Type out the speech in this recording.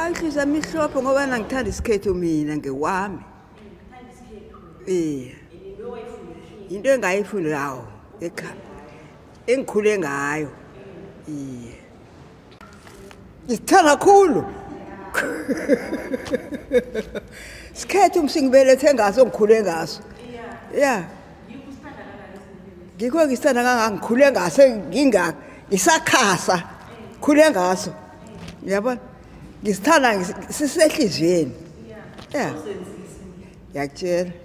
Inhliziyo yami ihlophe ngoba ngithanda isikhethu mina ngewami. Into engayifuni lawo ekhaya. Engikhule ngayo. Ngithanda kakhulu. Isikhethu msingibelethe ngaso ngikhule ngaso. Yeah. Ngikho ngisithanda kangaka ngikhule ngaso ngisakhasa. Khule ngaso. Yabona? Ngisithanda sisehlizweni. Yeah. Yakutshela.